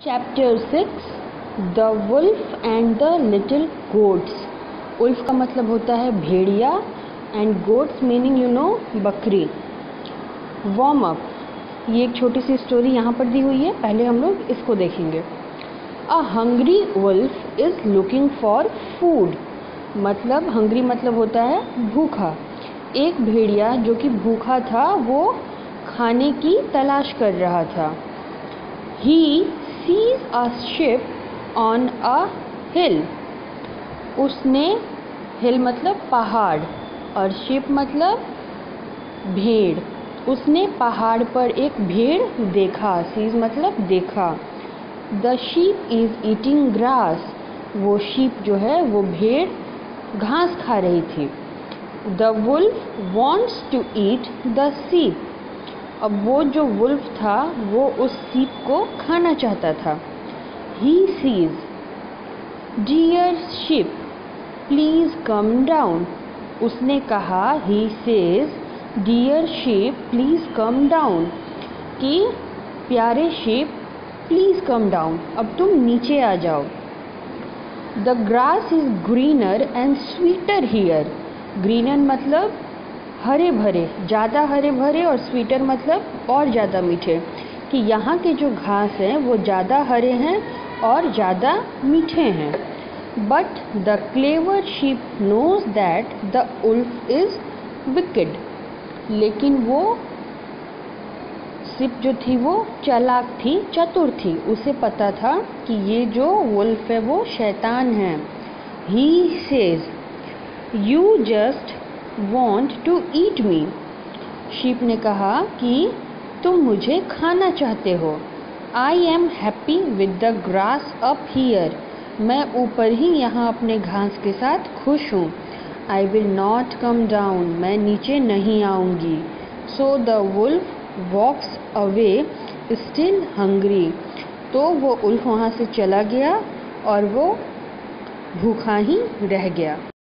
Chapter 6 the wolf and the little goats. Wolf का मतलब होता है भेड़िया एंड गोट्स मीनिंग बकरी। वार्म अप, ये एक छोटी सी स्टोरी यहाँ पर दी हुई है, पहले हम लोग इसको देखेंगे। A hungry wolf is looking for food, मतलब हंग्री मतलब होता है भूखा। एक भेड़िया जो कि भूखा था वो खाने की तलाश कर रहा था। He sees a ship on a hill. उसने हिल मतलब पहाड़ और शिप मतलब भेड़। उसने पहाड़ पर एक भेड़ देखा। सीज मतलब देखा। The sheep is eating grass. वो शीप जो है वो भेड़ घास खा रही थी। The wolf wants to eat the sheep. अब वो जो वुल्फ था वो उस सीप को खाना चाहता था। He sees, Dear sheep, please come down. उसने कहा he says, Dear sheep, please come down. कि प्यारे sheep, please come down. अब तुम नीचे आ जाओ। The grass is greener and sweeter here. Greener मतलब हरे भरे, ज़्यादा हरे भरे, और स्वीटर मतलब और ज़्यादा मीठे। कि यहाँ के जो घास हैं वो ज़्यादा हरे हैं और ज़्यादा मीठे हैं। But the clever sheep knows that the wolf is wicked. लेकिन वो शिप जो थी वो चालाक थी, चतुर थी। उसे पता था कि ये जो वुल्फ है वो शैतान है। He says, you just want to eat me. Sheep ने कहा कि तुम मुझे खाना चाहते हो। I am happy with the grass up here. मैं ऊपर ही यहाँ अपने घास के साथ खुश हूँ। I will not come down. मैं नीचे नहीं आऊँगी। So the wolf walks away still hungry. तो वो उल्फ वहाँ से चला गया और वो भूखा ही रह गया।